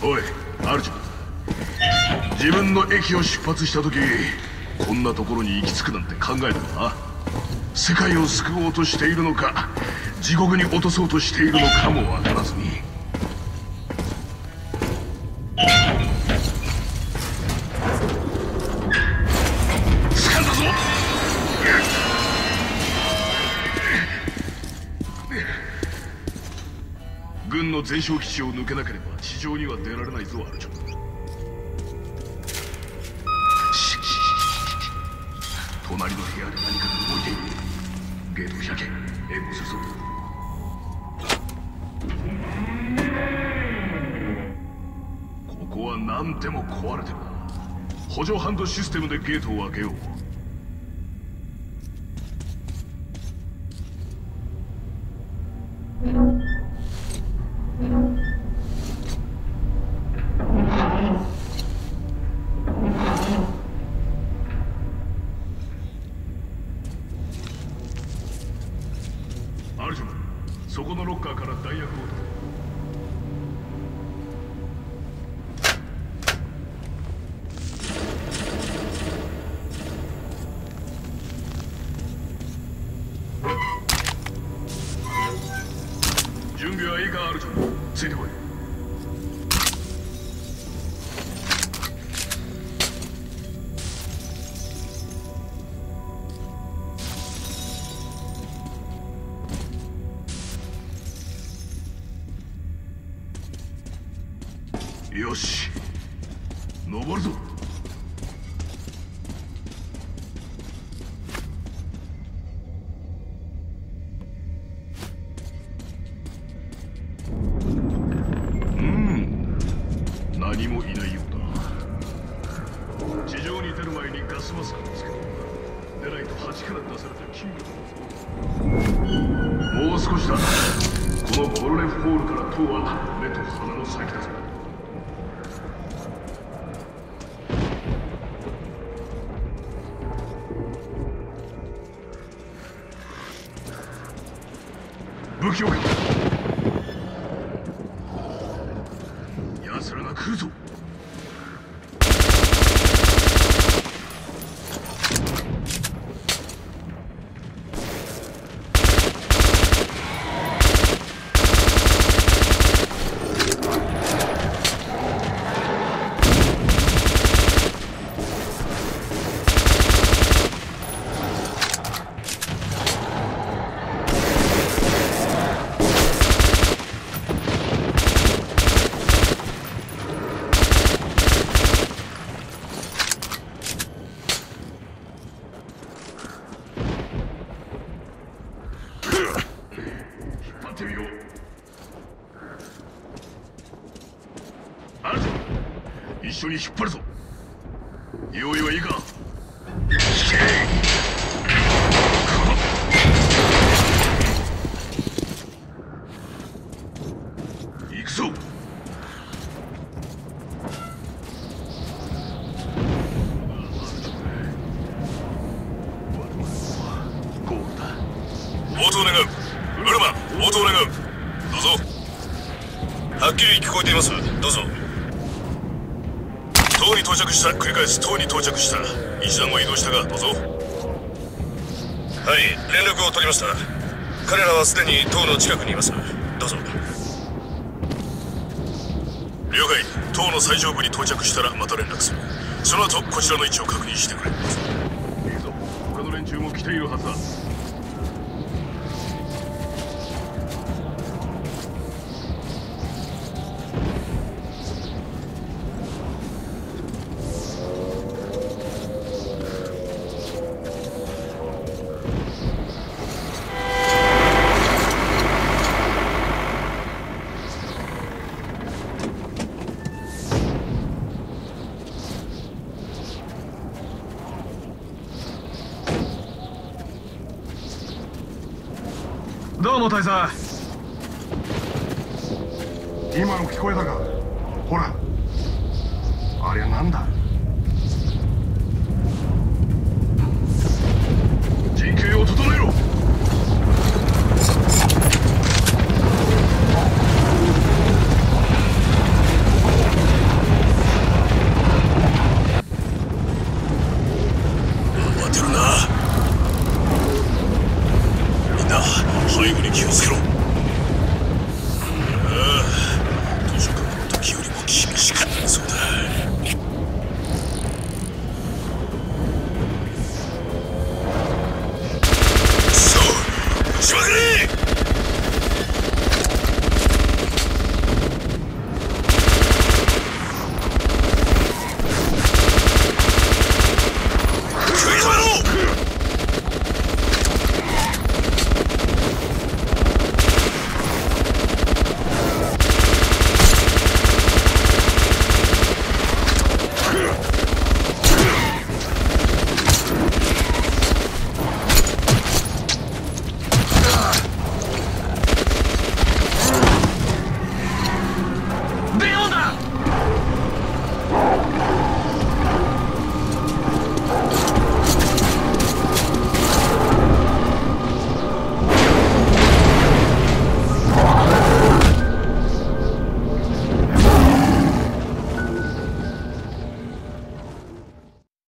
おい、アルチョ。自分の駅を出発した時、こんなところに行き着くなんて考えたか？世界を救おうとしているのか、地獄に落とそうとしているのかもわからずに。掴んだぞ！軍の前哨基地を抜けなければ地上には出られないぞ、アルチョ。隣の部屋で何かが動いている。ゲートを開け、援護するぞ。ここは何でも壊れてるな。補助ハンドシステムでゲートを開けよう。アルジョン、そこのロッカーから弾薬を取る。準備はいいか、アルジョン。ついてこい。よし、登るぞ。何もいないようだ。地上に出る前にガスマスクをつけろ。出ないと鉢から出された金魚。もう少しだ。このボルレフホールから塔は目と鼻の先だぞ。武器をか。奴らが来るぞ。一緒に引っ張るぞ。用意はいいか？引け！行くぞ！ゴールだ。応答願う。ウルマン、応答願う。どうぞ。はっきり聞こえています。どうぞ。塔に到着した。繰り返す。塔に到着した。一段を移動したが、どうぞ。はい、連絡を取りました。彼らはすでに塔の近くにいます。どうぞ。了解。塔の最上部に到着したらまた連絡する。その後こちらの位置を確認してくれ。いいぞ。他の連中も来ているはずだ。どうも大佐。 今の聞こえたか？ほら、あれはなんだ？ 陣形を整えろ。